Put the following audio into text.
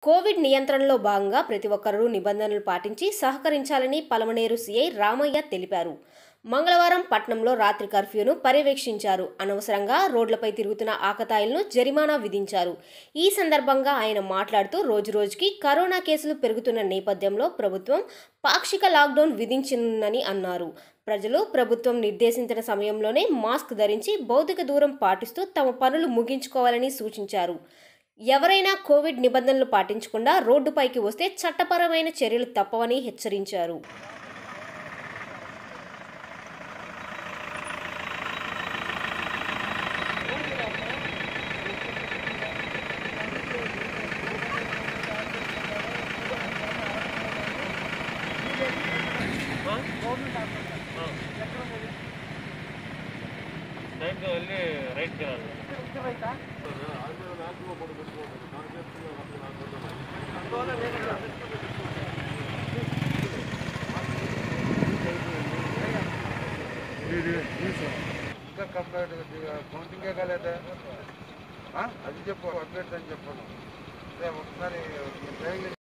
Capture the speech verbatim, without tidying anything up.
Covid నియంత్రణలో భాగంగా ప్రతి ఒక్కరూ నిబంధనలు పాటించి సహకరించాలని పలమనేరు సీఐ రామయ్య తెలిపారు. మంగళవారం పట్నంలో రాత్రి కర్ఫ్యూను పర్యవేక్షించారు. అనవసరంగా రోడ్లపై తిరుగుతున్న ఆకతాయిలను జరిమానా విధించారు. ఈ సందర్భంగా ఆయన మాట్లాడుతూ రోజురోజుకి కరోనా కేసులు పెరుగుతున్న నేపథ్యంలో ప్రభుత్వం పాక్షిక లాక్డౌన్ విధించిందని అన్నారు. ప్రజలు ప్రభుత్వం నిర్దేశించిన సమయంలోనే మాస్క్ ధరించి భౌతిక దూరం పాటిస్తూ తమ పనులు ముగించుకోవాలని సూచించారు. ఎవరైనా కోవిడ్ నిబంధనలు పాటించకుండా రోడ్డుపైకి వస్తే చట్టపరమైన చర్యలు తప్పవని హెచ్చరించారు. రైట్ ఇంకా కంప్లీట్ కౌంటింగే కాలేదా అది చెప్పు అప్డేట్ అని చెప్పాను ఒకసారి